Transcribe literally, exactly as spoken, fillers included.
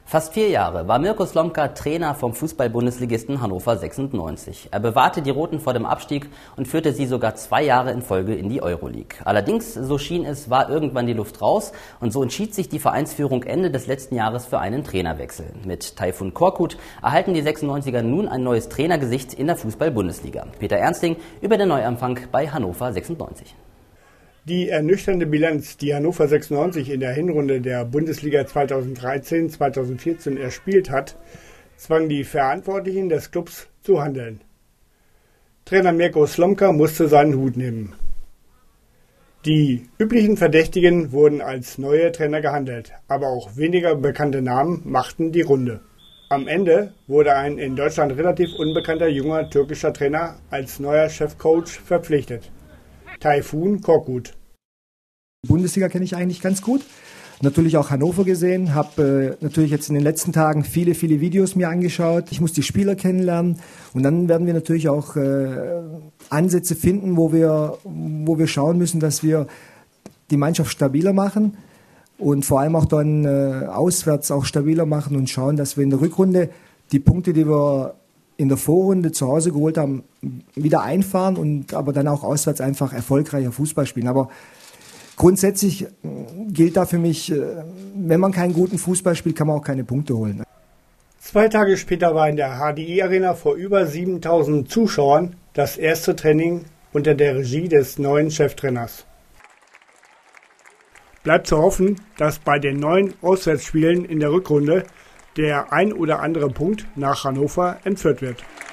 Fast vier Jahre war Mirko Slomka Trainer vom Fußball-Bundesligisten Hannover sechsundneunzig. Er bewahrte die Roten vor dem Abstieg und führte sie sogar zwei Jahre in Folge in die Euroleague. Allerdings, so schien es, war irgendwann die Luft raus und so entschied sich die Vereinsführung Ende des letzten Jahres für einen Trainerwechsel. Mit Tayfun Korkut erhalten die sechsundneunziger nun ein neues Trainergesicht in der Fußball-Bundesliga. Peter Ernsting über den Neuanfang bei Hannover sechsundneunzig. Die ernüchternde Bilanz, die Hannover sechsundneunzig in der Hinrunde der Bundesliga zweitausenddreizehn zweitausendvierzehn erspielt hat, zwang die Verantwortlichen des Clubs zu handeln. Trainer Mirko Slomka musste seinen Hut nehmen. Die üblichen Verdächtigen wurden als neue Trainer gehandelt, aber auch weniger bekannte Namen machten die Runde. Am Ende wurde ein in Deutschland relativ unbekannter junger türkischer Trainer als neuer Chefcoach verpflichtet. Tayfun Korkut. Die Bundesliga kenne ich eigentlich ganz gut. Natürlich auch Hannover gesehen, habe äh, natürlich jetzt in den letzten Tagen viele, viele Videos mir angeschaut. Ich muss die Spieler kennenlernen und dann werden wir natürlich auch äh, Ansätze finden, wo wir, wo wir schauen müssen, dass wir die Mannschaft stabiler machen und vor allem auch dann äh, auswärts auch stabiler machen und schauen, dass wir in der Rückrunde die Punkte, die wir in der Vorrunde zu Hause geholt haben, wieder einfahren und aber dann auch auswärts einfach erfolgreicher Fußball spielen. Aber grundsätzlich gilt da für mich, wenn man keinen guten Fußball spielt, kann man auch keine Punkte holen. Zwei Tage später war in der H D I-Arena vor über siebentausend Zuschauern das erste Training unter der Regie des neuen Cheftrainers. Bleibt zu hoffen, dass bei den neuen Auswärtsspielen in der Rückrunde der ein oder andere Punkt nach Hannover entführt wird.